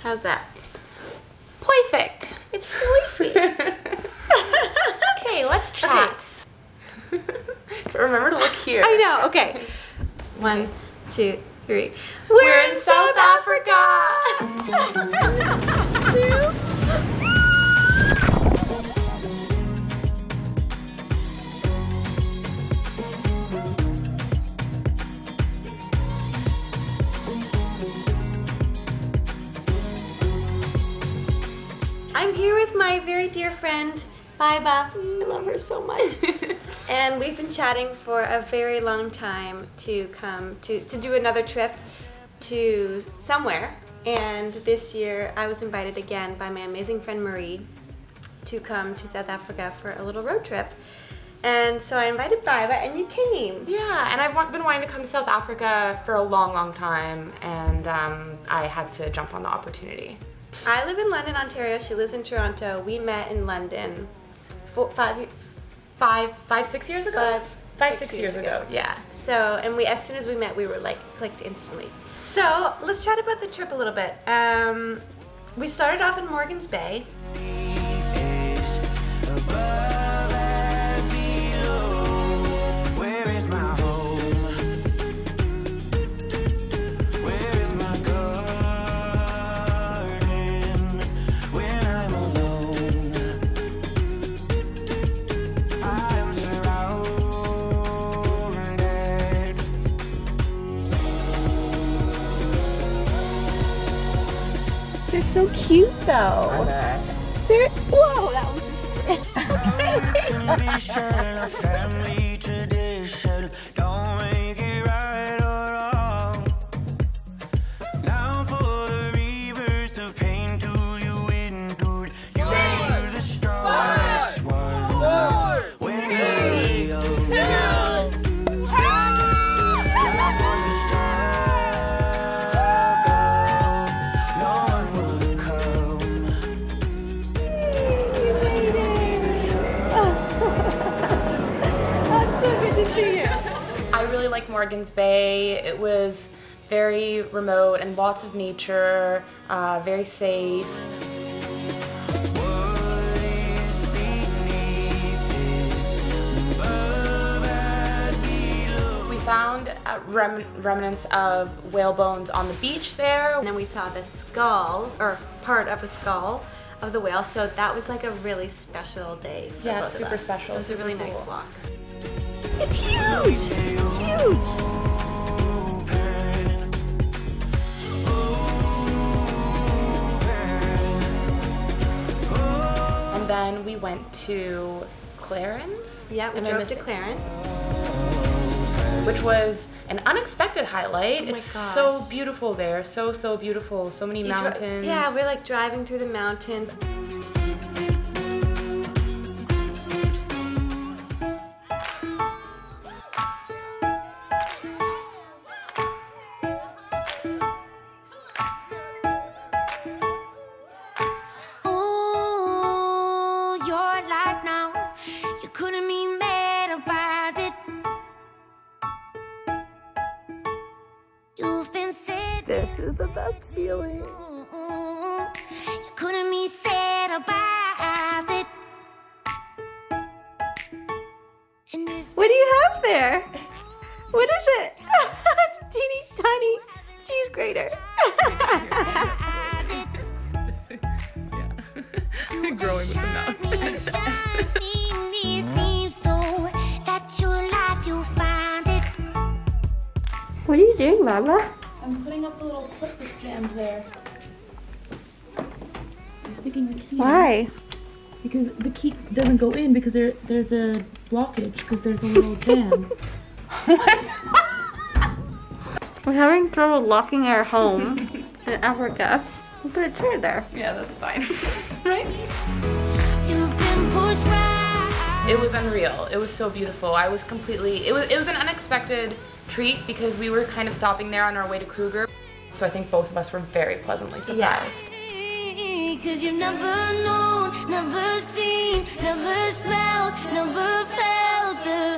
How's that? Perfect. It's perfect. Okay, let's chat. Remember to look here. I know. Okay. 1, 2, 3. We're in South Africa. I'm here with my very dear friend, Baiba. I love her so much. And we've been chatting for a very long time to come to do another trip to somewhere. And this year I was invited again by my amazing friend Marie to come to South Africa for a little road trip. And so I invited Baiba and you came. Yeah, and I've been wanting to come to South Africa for a long, long time, and I had to jump on the opportunity. I live in London, Ontario. She lives in Toronto. We met in London 6 years ago? 6 years ago, yeah. So, and as soon as we met, we were like clicked instantly. So, let's chat about the trip a little bit. We started off in Morgan's Bay. They're so cute though. They're, whoa, that was just family tradition. Don't make it right or wrong. Now for the reverse of pain, do you endure? You're the strongest one. When you're young. Morgan's Bay. It was very remote and lots of nature, very safe. We found remnants of whale bones on the beach there. And then we saw the skull, or part of a skull of the whale, so that was like a really special day for yeah, both super of us. special. It was a really cool. nice walk. It's huge! Huge! And then we went to Clarens. Yeah, we drove to Clarens. Which was an unexpected highlight. Oh my it's gosh. so beautiful there. So beautiful. So many mountains. Yeah, we're like driving through the mountains. This is the best feeling. You couldn't be said about it. What do you have there? What is it? It's a teeny tiny cheese grater. Yeah. Growing with the mouth. What are you doing, Mama? I'm putting up the little clip stand there. I'm sticking the key. Why? In because the key doesn't go in because there's a blockage because there's a little jam. We're having trouble locking our home in Africa. We'll put a chair there. Yeah, that's fine. Right? It was unreal. It was so beautiful. I was completely, it was an unexpected treat because we were kind of stopping there on our way to Kruger. So I think both of us were very pleasantly surprised. Yeah. Cause you've never known, never seen, never smelled, never felt the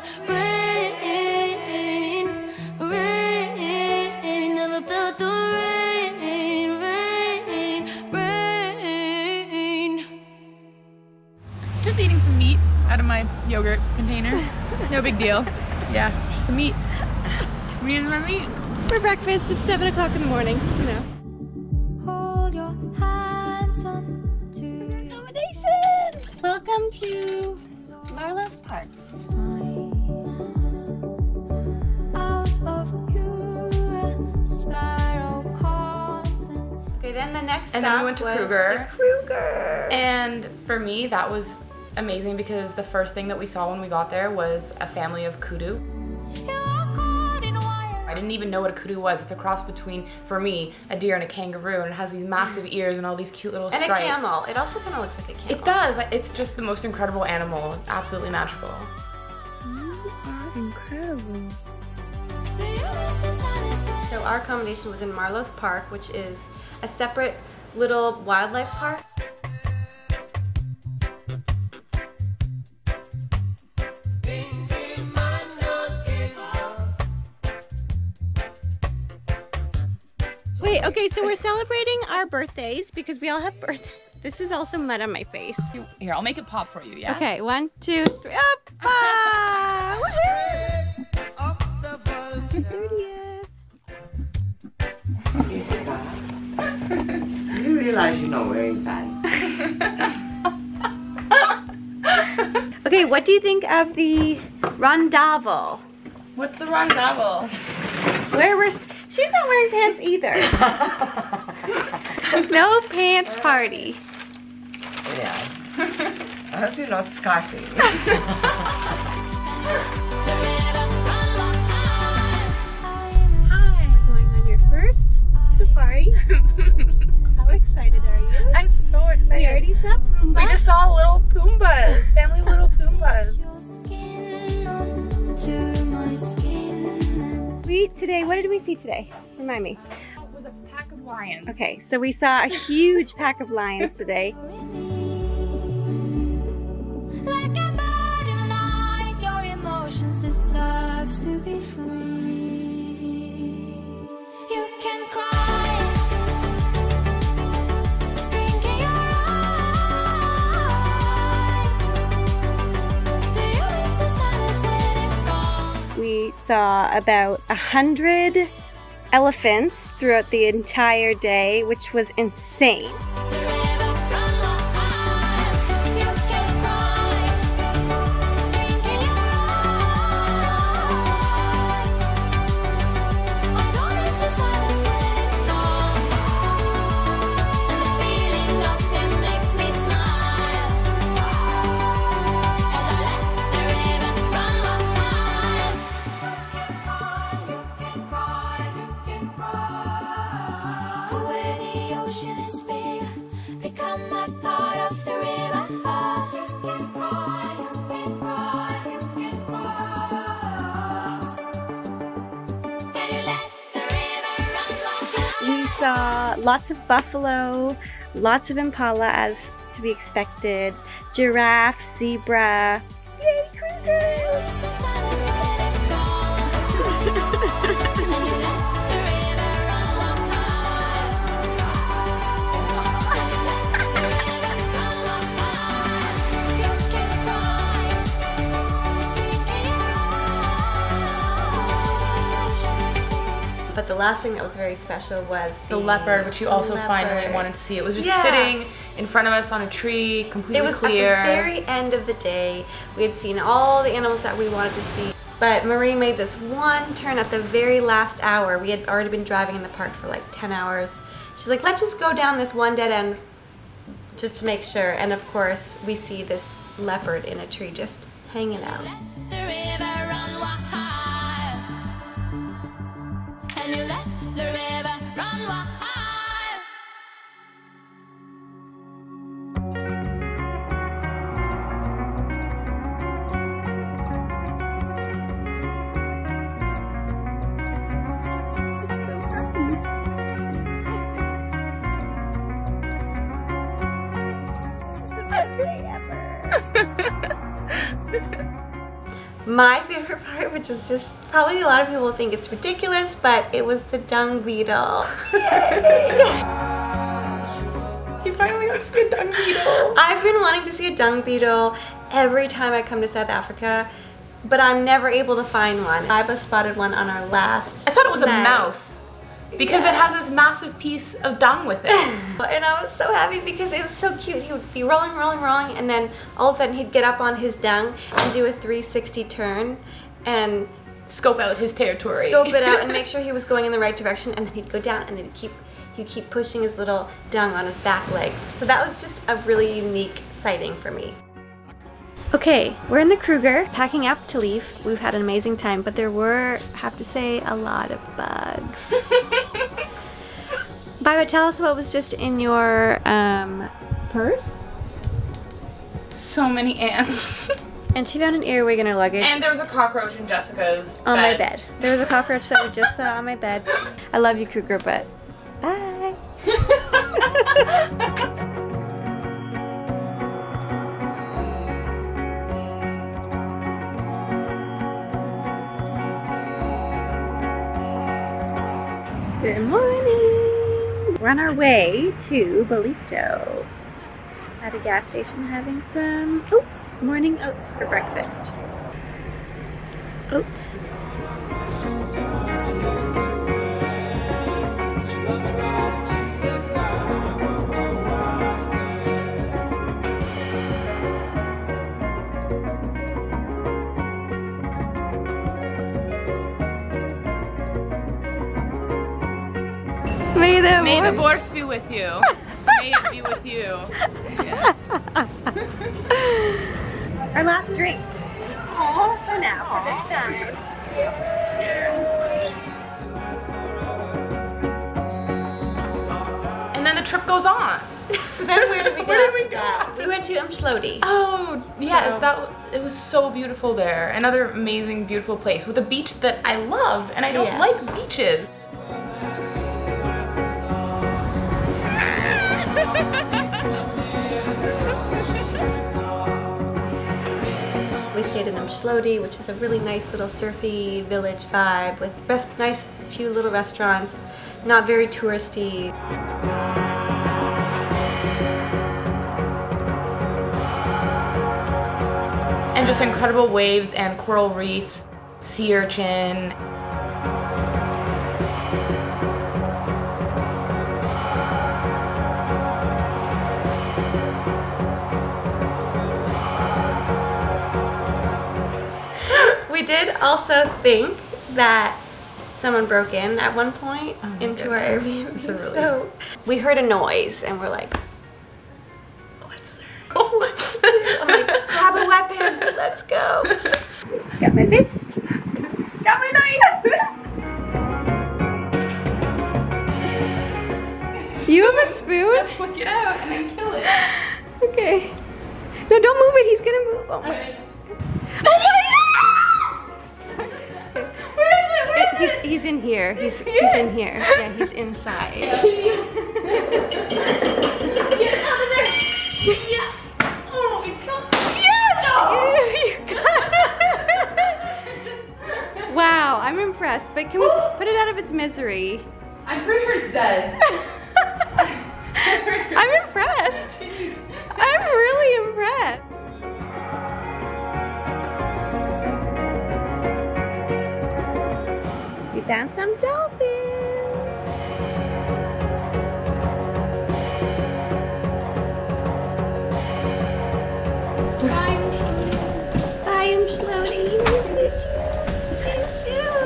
rain, rain, never felt the rain, rain, my yogurt container. No big deal. Yeah, just some meat. Me and my meat. For breakfast, it's 7 o'clock in the morning, you know. Hold your hands on to Accommodations! Welcome to Marlow Park. out of you, spiral comes and Okay, then the next stop And then we went to was Kruger. the Kruger. And for me, that was amazing because the first thing that we saw when we got there was a family of kudu. you are caught in wire. I didn't even know what a kudu was. It's a cross between, for me, a deer and a kangaroo, and it has these massive ears and all these cute little And stripes. a camel. It also kind of looks like a camel. It does. It's just the most incredible animal. Absolutely magical. Incredible. Do you miss the sun is red? So our accommodation was in Marlow Park, which is a separate little wildlife park. Wait, okay, so we're celebrating our birthdays because we all have birthdays. This is also mud on my face. Here, I'll make it pop for you, yeah? Okay, 1, 2, 3, up! Ah! You realize you're not wearing pants. Okay, what do you think of the rondavel? What's the rondavel? Where we're... She's not wearing pants either. No pants party. Yeah. I hope you're not Skyping. The river run Hi. Going on your first safari. How excited are you? I'm so excited. We already saw Pumbaa. We just saw little Pumbas, family little Pumbas. your skin onto my skin. Today, what did we see today? Remind me. With a pack of lions. Okay, so we saw a huge pack of lions today. Like a bird in the night, your emotions deserves to be free. You can cry, blinking your eyes. Do you miss the sadness when it's gone? We saw about 100 elephants throughout the entire day, which was insane. The river run wild. You can cry, blinking your eyes. I don't miss the sadness when it's gone, and the feeling of it makes me smile. As I let the river run wild. You can cry, you can cry. To where the ocean is big, become a part of the river. You can cry, you can cry, you can cry. And you let the river run wild. We saw lots of buffalo, lots of impala as to be expected, giraffe, zebra. Yay, Kruger! It's the sadness when it's gone. And you let the river run wild. And you let the river run wild. You can cry, blinking your eyes. But the last thing that was very special was The leopard, which you also finally leopard. wanted to see. It was just Yeah. sitting in front of us on a tree, completely It was clear. at the very end of the day. We had seen all the animals that we wanted to see. But Marie made this one turn at the very last hour. We had already been driving in the park for like 10 hours. She's like, let's just go down this one dead end just to make sure. And of course, we see this leopard in a tree just hanging out. The river run wild. And you let the river run wild. My favorite part, which is just probably a lot of people think it's ridiculous, but it was the dung beetle. You finally got to see a dung beetle. I've been wanting to see a dung beetle every time I come to South Africa, but I'm never able to find one. Baiba spotted one on our last I thought it was night. a mouse because it has this massive piece of dung with it. And I was so happy because it was so cute. He would be rolling, and then all of a sudden he'd get up on his dung and do a 360 turn and Scope out his territory. scope it out and make sure he was going in the right direction, and then he'd go down and then he'd keep pushing his little dung on his back legs. So that was just a really unique sighting for me. Okay, we're in the Kruger, packing up to leave. We've had an amazing time, but there were, I have to say, a lot of bugs. Baiba, tell us what was just in your purse. So many ants. And she found an earwig in her luggage. And there was a cockroach in Jessica's on my bed. There was a cockroach that we just saw on my bed. I love you, Kruger, but bye. Good morning. We're on our way to Bolito. At a gas station having some oats, morning oats for breakfast. Oats. May the force be with you. May it be with you. Yes. Our last drink. Oh, for now, for this time. And then the trip goes on. So then where did we go? Where did we go? We went to Allossery. Oh, yes, So- it was so beautiful there. Another amazing, beautiful place with a beach that I love, and I don't Yeah. like beaches. We stayed in Allossery, which is a really nice little surfy village vibe with nice few little restaurants, not very touristy. And just incredible waves and coral reefs, sea urchin. We did also think that someone broke in at one point into our Airbnb. That's a relief. So we heard a noise and we're like, what's that? Oh, I'm like, grab a weapon, let's go. Got my fish. got my knife! You have a spoon? Flick it out and then kill it. Okay. No, don't move it, he's gonna move. Oh my, Okay. oh my God! Where is it? He's in here. He's in here. Yeah, he's inside. Get out of there! Yeah. Oh, you killed me. Yes! No. You got it. Wow, I'm impressed. But can we put it out of its misery? I'm pretty sure it's dead. I'm impressed. I'm really impressed. We found some dolphins. Bye, I'm slowly. Miss you. See you soon.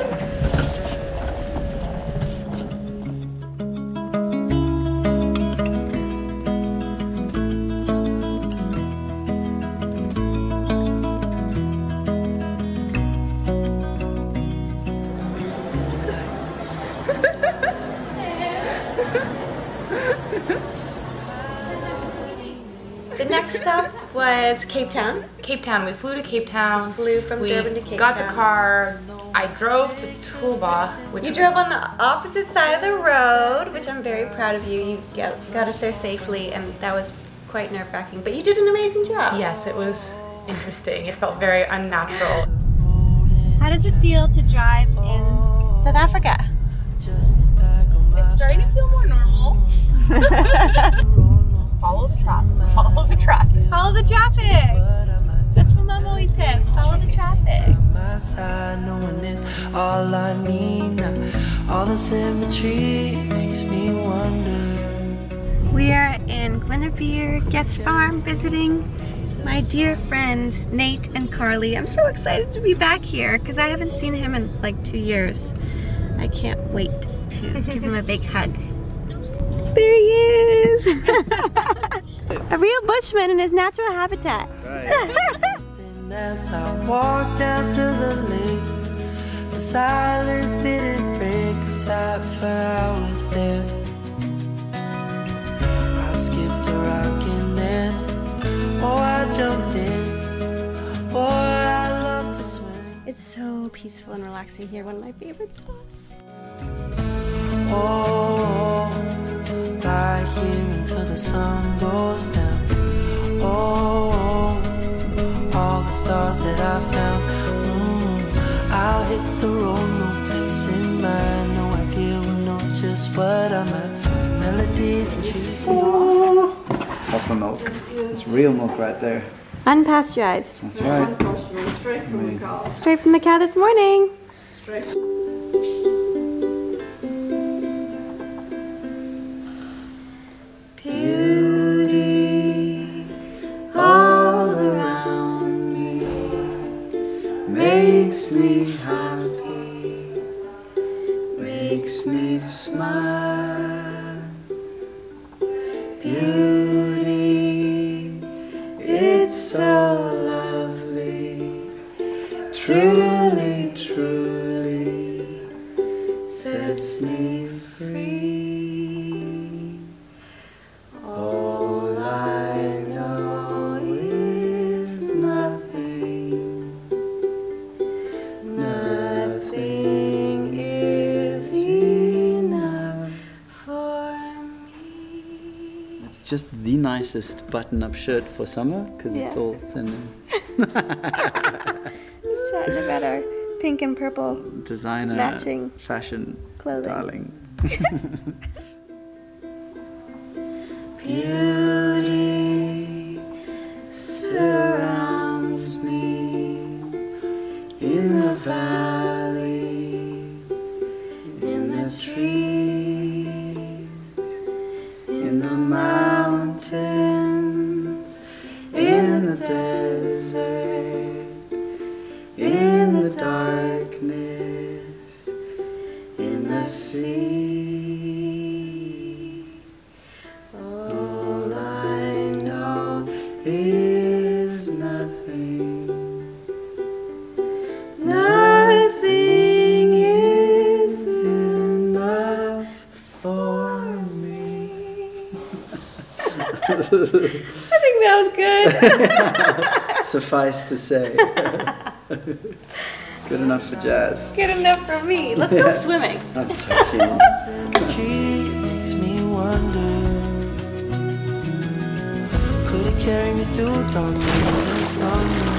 The next stop was Cape Town. Cape Town. We flew to Cape Town. Flew from we Durban to Cape got Town. the car. I drove to Tulba. Which You drove on the opposite side of the road, which I'm very proud of you. You got us there safely, and that was quite nerve-wracking. But you did an amazing job. Yes, it was interesting. It felt very unnatural. How does it feel to drive in South Africa? It's starting to feel more normal. Follow the traffic. Follow the traffic. Follow the traffic. That's Mom always says, follow the traffic. My side, knowing it's all I need now. All the symmetry makes me wonder. We are in Guinevere Guest Farm visiting my dear friend Nate and Carly. I'm so excited to be back here because I haven't seen him in like 2 years. I can't wait to give him a big hug. There he is! A real bushman in his natural habitat. Right. And as I walked down to the lake, the silence didn't break. I sat for hours there. I skipped a rock and then, oh, I jumped in. Boy, I love to swim. It's so peaceful and relaxing here, one of my favorite spots. Oh, lie here until the sun goes down. Oh, all the stars that I found. I'll hit the road, no place in mind. No idea, we'll know just what I might find. Melodies and trees. Proper milk. It's real milk right there. Unpasteurized. That's right. Straight from the cow this morning. Beauty all around me makes me happy, makes me smile. Beauty, it's so lovely, truly, truly sets me free. All I know is nothing, nothing is enough for me. It's just the nicest button-up shirt for summer because it's Yeah. all thin and He's chatting about our pink and purple designer matching fashion clothing. darling. Beauty surrounds me in the valley, in the trees, in the mountains, in the desert, in the darkness, in the sea. All I know is nothing. Nothing is enough for me. I think that was good. Suffice to say. Good enough for jazz. Good enough for me. Let's go swimming. I'm so keen. Tree makes me wonder. Could it carry me through dark days of summer?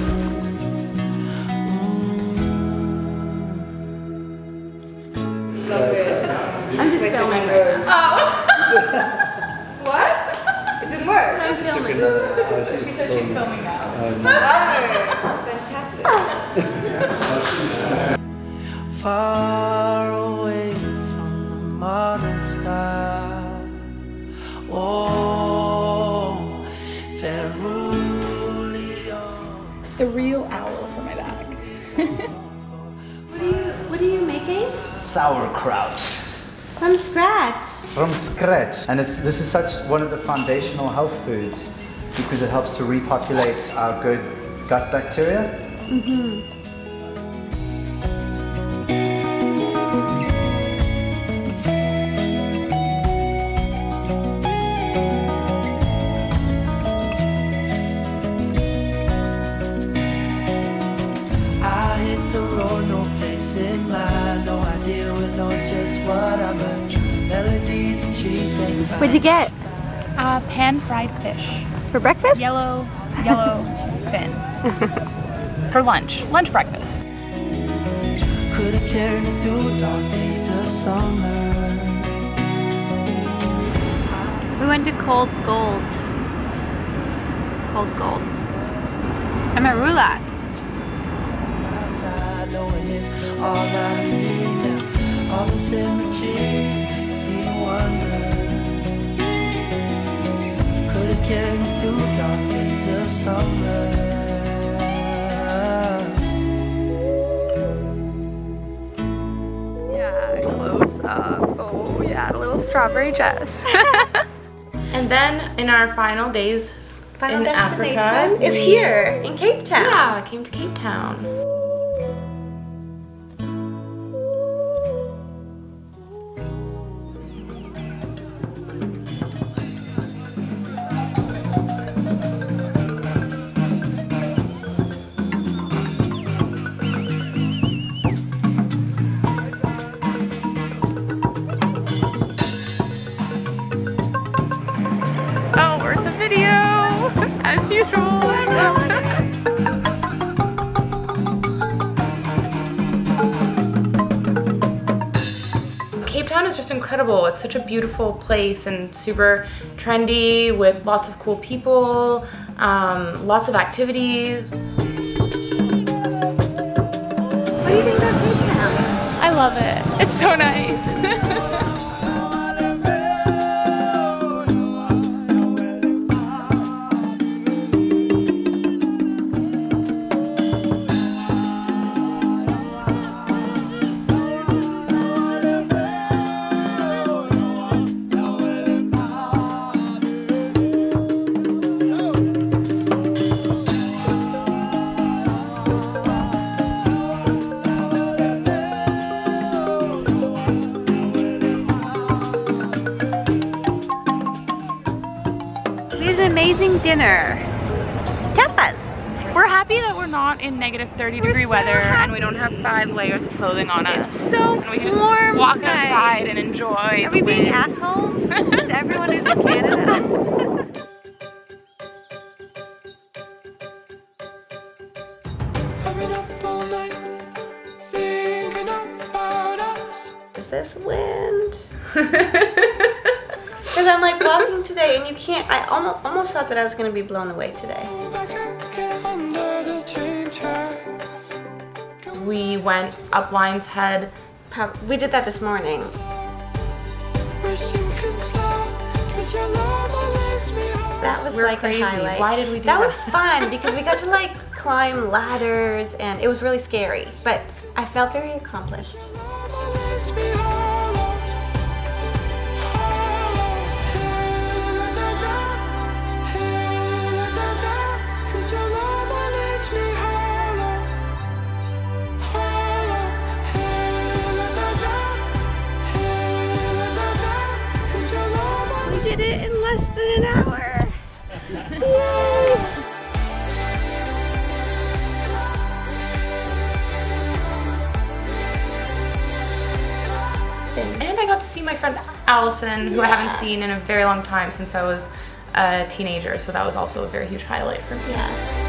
I'm just filming right now. What? It didn't work. I'm filming. She's filming now. Fantastic. Far away from the modern style. Oh, Verulio. The real owl for my back. What are you making? Sauerkraut. From scratch. From scratch. And this is such one of the foundational health foods because it helps to repopulate our good gut bacteria. I hit the road, no place in mind. No idea, we know just what I'm at. Melodies and cheese and What'd you get? Pan-fried fish. For breakfast? Yellow fin. For lunch breakfast. could have carried me through dark days of summer. We went to Cold Gold's. Cold Gold's. Amarula. knowing it's all I need now. All the symmetry makes me wonder. Could it carry me through dark days of summer? Yeah, close up. Oh yeah, a little strawberry dress. And then in our final days Final in destination Africa, is here in Cape Town. Yeah, came to Cape Town. Oh, where's the video? As usual. Cape Town is just incredible. It's such a beautiful place and super trendy with lots of cool people, lots of activities. What do you think about Cape Town? I love it. It's so nice. We had an amazing dinner. Tapas. We're happy that we're not in negative 30-degree so weather and happy. we don't have 5 layers of clothing on us. It's so And we can just warm walk tonight. outside and enjoy. Are we being assholes to everyone who's in Canada? I've been up all night thinking about us. Is this wind? Because I'm like walking today and you can't, I almost thought that I was going to be blown away today. Back again under the train tracks. We went up Lion's Head. We did that this morning. We're sinking slow, 'cause your love lifts me high. That was We're like crazy. a highlight. Why did we do that? that? Was fun because we got to like climb ladders and it was really scary, but I felt very accomplished. Love lifts me hollow, hollow. 'Cause your love lifts me hollow, hollow. 'Cause your love We did it in less than an hour. Yay! And I got to see my friend Allison, who I haven't seen in a very long time since I was a teenager, so that was also a very huge highlight for me. Yeah.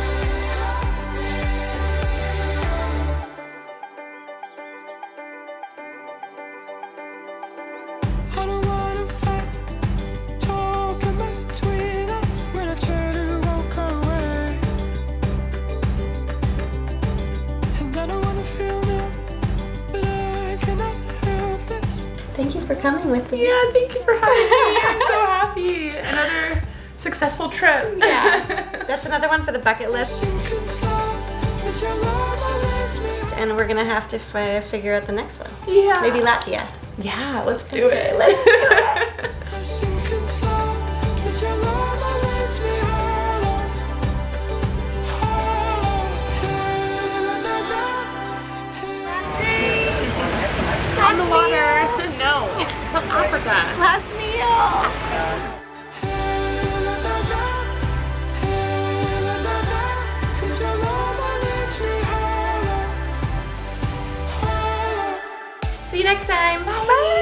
I don't wanna fight, talking between us when I try to walk away. And I don't wanna feel that, but I cannot help this. Thank you for coming with me. Yeah, thank you for having me. I'm so happy. Another successful trip. Yeah. That's another one for the bucket list. Sinking slow, 'cause your love lifts me high. And we're gonna have to figure out the next one. Yeah. Maybe Latvia. Yeah, let's do it. Let's do it. Sinking slow, 'cause your love lifts me hollow, hollow. On the water. No, South Africa. Last meal. Cause your love lifts me hollow, hollow. See you next time. Bye.